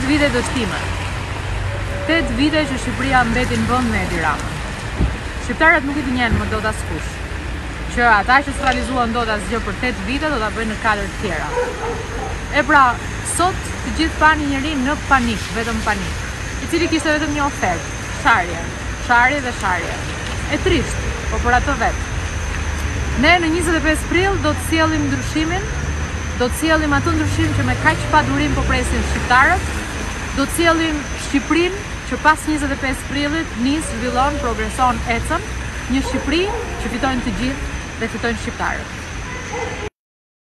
8 vite dështime. 8 vite që Shqipëria mbeti në vend me Edi Ramën. Shqiptarët nuk I gënjen më dot askush. Që ata që s'realizuan dot asgjë për 8 vite do ta bëjnë në 4 të tjera. E pra, sot të gjithë pani njërin në panik, vetëm panik, I cili kishte vetëm një ofertë, sharje dhe sharje. E trisht, po për atë vetë. Ne në 25 prill do të sjellim ndryshimin, do të sjellim atë ndryshim që me kaq pa durim po presin shqiptarët, do të sjellim Shqipërinë që pas 25 prillit nis, zhvillon, progreson, ecën, një Shqipëri që fitojnë të gjithë dhe fitojnë shqiptarët.